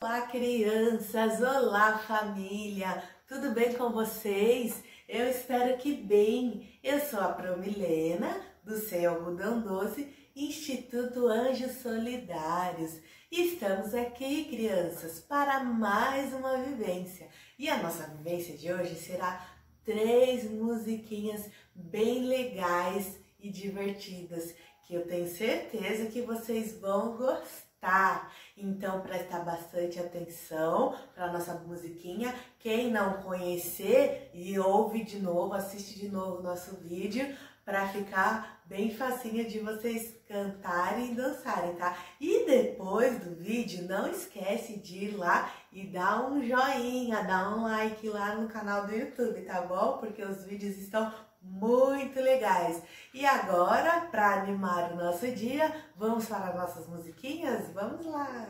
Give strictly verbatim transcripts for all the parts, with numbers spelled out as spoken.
Olá, crianças! Olá, família! Tudo bem com vocês? Eu espero que bem! Eu sou a Promilena, do C E O Algodão Doce, Instituto Anjos Solidários. Estamos aqui, crianças, para mais uma vivência. E a nossa vivência de hoje será três musiquinhas bem legais e divertidas, que eu tenho certeza que vocês vão gostar. Então presta bastante atenção para a nossa musiquinha. Quem não conhecer, e ouve de novo, assiste de novo o nosso vídeo para ficar bem facinho de vocês cantarem e dançarem, tá? E depois do vídeo, não esquece de ir lá e dar um joinha, dar um like lá no canal do YouTube, tá bom? Porque os vídeos estão muito legais. E agora, para animar o nosso dia, vamos para as nossas musiquinhas? Vamos lá!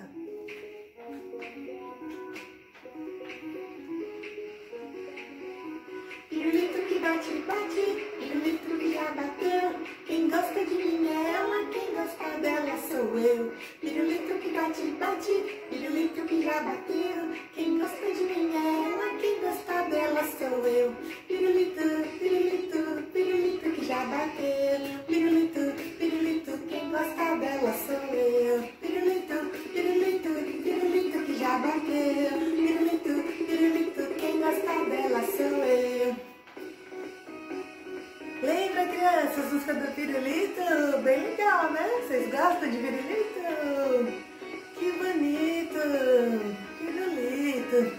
Pirulito que bate, bate, pirulito que já bateu. Quem gosta de mim é ela, quem gosta dela sou eu. Pirulito que bate, bate, pirulito que já bateu. Quem gosta de mim é ela, quem gosta dela sou eu. Pirulito, pirulito, pirulito que já bateu. Pirulito, pirulito, quem gosta dela sou eu. Pirulito, pirulito, pirulito que já bateu. Pirulito, pirulito, quem gosta dela sou eu. Lembra, crianças, a música do pirulito? Bem legal, né? Vocês gostam de pirulito? Que bonito! Pirulito!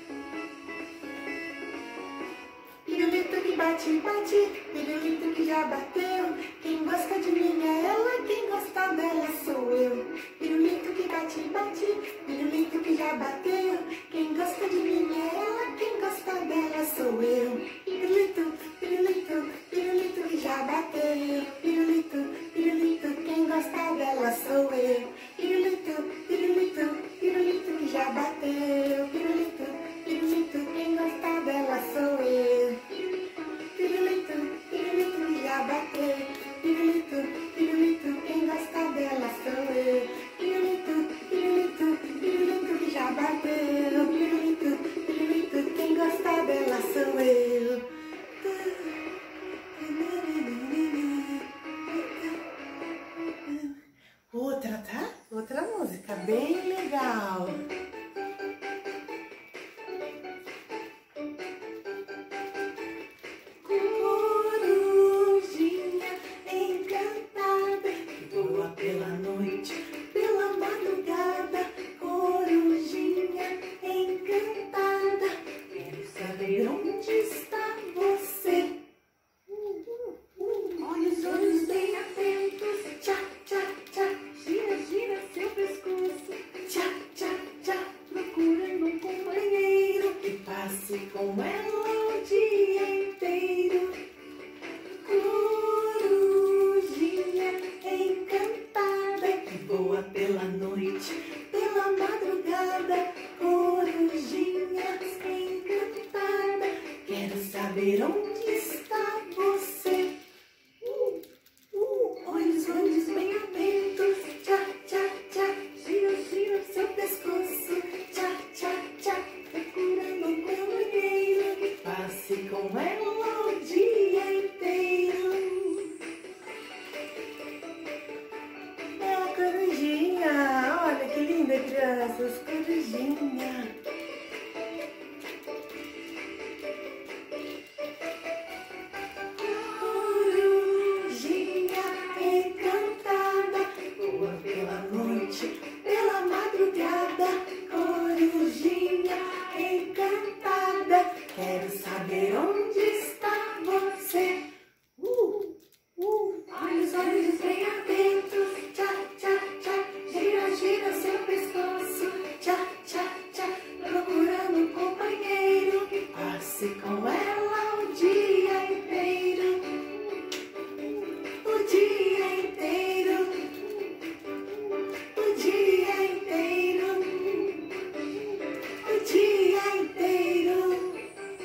Pirulito que bate, bate, pirulito que já bateu. Quem gosta de mim é ela, quem gosta dela sou eu. Pirulito que bate, bate, pirulito que já bateu. Quem gosta de mim é ela, quem gosta dela sou eu. Pirulito, pirulito, pirulito que já bateu. Pirulito, pirulito, quem gosta dela sou eu. Pirulito, pirulito, pirulito que já bateu. Pirulito, pirulito, quem gosta dela sou eu. Pirulito, pirulito que já bateu. Pirulito, pirulito, quem gosta dela sou eu. Pirulito, pirulito, pirulito que já bateu. Pirulito, pirulito, quem gosta dela sou eu. Outra, tá? Outra música bem legal. Corujinha encantada, voa pela noite, pela madrugada. Corujinha encantada, quero saber onde está você. Olhos, olhos bem atentos, tchá, tchá, tchá. Gira, gira seu pescoço, tchá, tchá, tchá. Procurando um companheiro que passe com ela o dia inteiro. Corujinha encantada, que voa pela noite, pela madrugada. Corujinha encantada, quero saber onde está você. Uh, uh, olhos, olhos bem atentos, tchá, tchá, tchá. Gira, gira seu pescoço, tchá, tchá, tchá. Procurando um companheiro que passe com ela o dia inteiro. É a corujinha. Olha que linda, crianças. Corujinha. Corujinha encantada, voa pela noite, pela madrugada. Corujinha encantada, quero saber onde está você. Uh, uh, olhos, olhos bem atentos, tchá, tchá, tchá. Gira, gira seu pescoço, tchá, tchá, tchá. Procurando um companheiro que passe com ela o dia inteiro. O dia inteiro, o dia inteiro, o dia inteiro.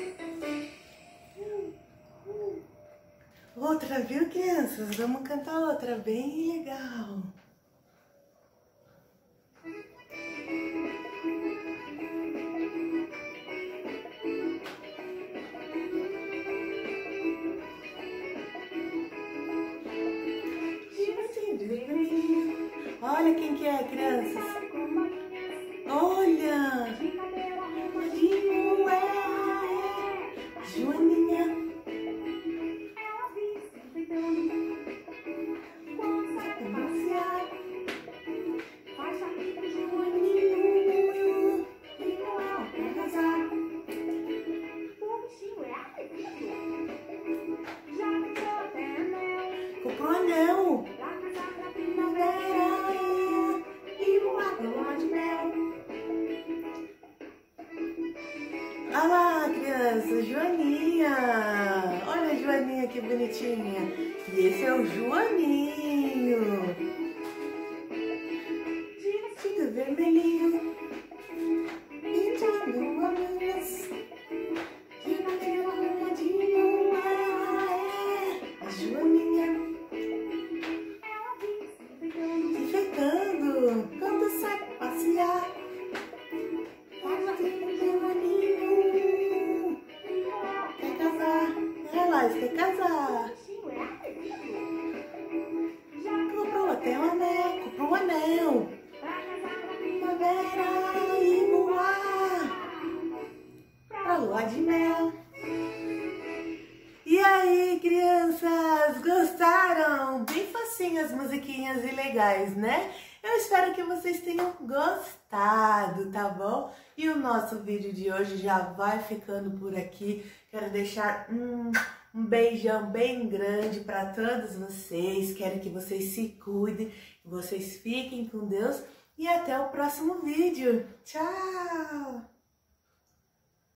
Outra, viu, crianças? Vamos cantar outra bem legal. é, crianças? Olha! Joaninha. Comprou anel. Olha lá, criança, Joaninha. Olha a Joaninha que bonitinha. E esse é o Joaninho. Fica vermelhinho. Pintando olhos. A Joaninha. Se enfeitando. Quando sai pra passear. Quer casar? Comprou até um anel, comprou um anel. Primavera e voar pra lua de mel. E aí, crianças, gostaram? Bem facinho as musiquinhas e legais, né? Eu espero que vocês tenham gostado, tá bom? E o nosso vídeo de hoje já vai ficando por aqui. Quero deixar um, um beijão bem grande para todos vocês. Quero que vocês se cuidem, que vocês fiquem com Deus. E até o próximo vídeo. Tchau!